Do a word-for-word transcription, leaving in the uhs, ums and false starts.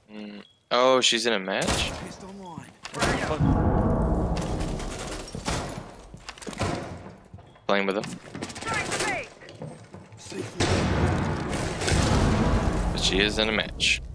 Mm. Oh, she's in a match? Playing with him. But she is in a match.